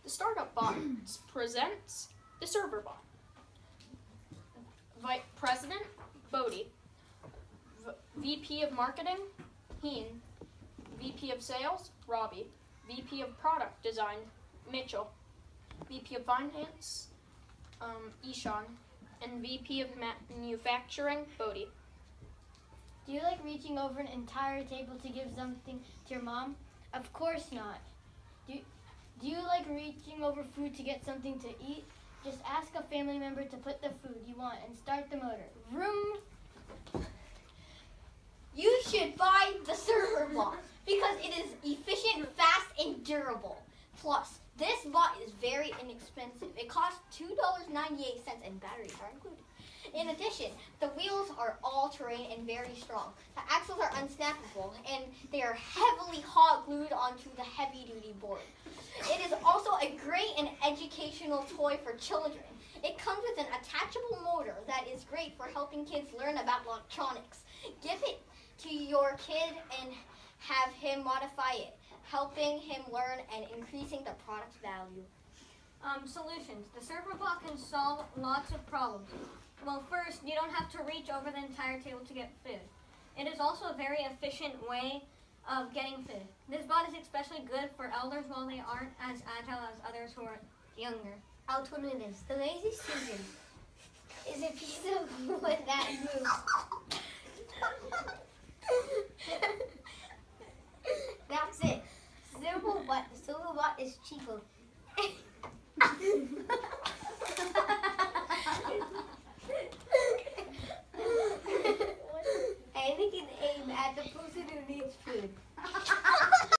The Startup Bot presents the Server Bot. President, Bodie. VP of Marketing, Heen. VP of Sales, Robbie. VP of Product Design, Mitchell. VP of Finance, Ishan. And VP of Manufacturing, Bodie. Do you like reaching over an entire table to give something to your mom? Of course not. Do you like reaching over food to get something to eat? Just ask a family member to put the food you want and start the motor. Vroom! You should buy the Server Bot because it is efficient, fast, and durable. Plus, this bot is very inexpensive. It costs $2.98 and batteries are included. In addition, the wheels are all-terrain and very strong. The axles are unsnappable and they are heavily hot glued onto the heavy-duty board. It is also a great and educational toy for children. It comes with an attachable motor that is great for helping kids learn about electronics. Give it to your kid and have him modify it, helping him learn and increasing the product's value. Solutions. The Server Bot can solve lots of problems. Well, first, you don't have to reach over the entire table to get food. It is also a very efficient way of getting food. This bot is especially good for elders while they aren't as agile as others who are younger. Alternatives. The Lazy Susan is a piece of wood that moves. That's it. The Server Bot is cheaper.